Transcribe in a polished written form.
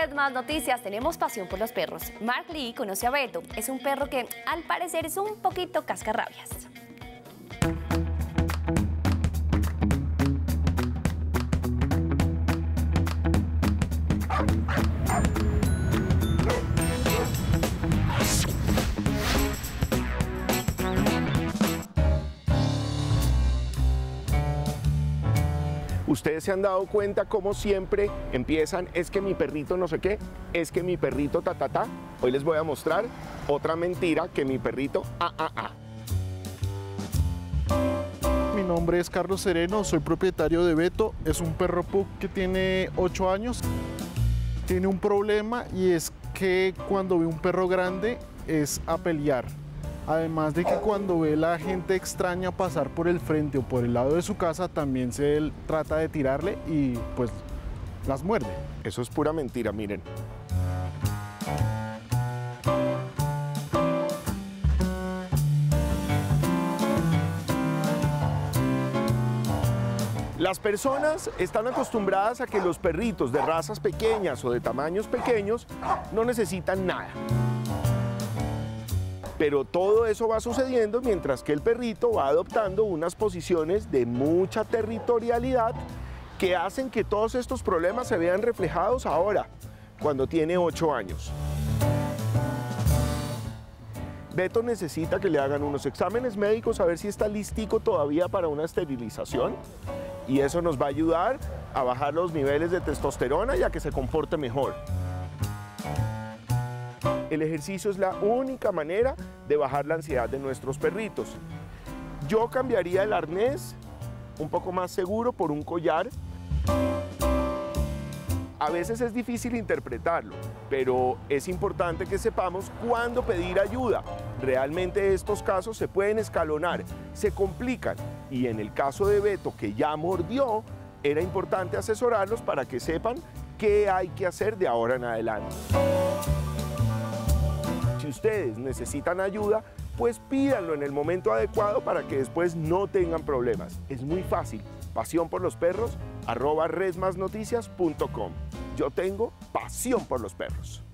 Red Más Noticias tenemos pasión por los perros. Mark Lee conoce a Beto. Es un perro que al parecer es un poquito cascarrabias. Ustedes se han dado cuenta cómo siempre empiezan, es que mi perrito no sé qué, es que mi perrito ta ta ta. Hoy les voy a mostrar otra mentira, que mi perrito Mi nombre es Carlos Sereno, soy propietario de Beto. Es un perro pug que tiene 8 años. Tiene un problema y es que cuando ve un perro grande es a pelear. Además de que cuando ve la gente extraña pasar por el frente o por el lado de su casa, también se trata de tirarle y pues las muerde. Eso es pura mentira, miren. Las personas están acostumbradas a que los perritos de razas pequeñas o de tamaños pequeños no necesitan nada. Pero todo eso va sucediendo mientras que el perrito va adoptando unas posiciones de mucha territorialidad que hacen que todos estos problemas se vean reflejados ahora, cuando tiene 8 años. Beto necesita que le hagan unos exámenes médicos a ver si está listico todavía para una esterilización, y eso nos va a ayudar a bajar los niveles de testosterona y a que se comporte mejor. El ejercicio es la única manera de bajar la ansiedad de nuestros perritos. Yo cambiaría el arnés un poco más seguro por un collar. A veces es difícil interpretarlo, pero es importante que sepamos cuándo pedir ayuda. Realmente estos casos se pueden escalonar, se complican, y en el caso de Beto, que ya mordió, era importante asesorarlos para que sepan qué hay que hacer de ahora en adelante. Si ustedes necesitan ayuda, pues pídanlo en el momento adecuado para que después no tengan problemas. Es muy fácil. Pasión por los perros, @redmasnoticias.com. Yo tengo pasión por los perros.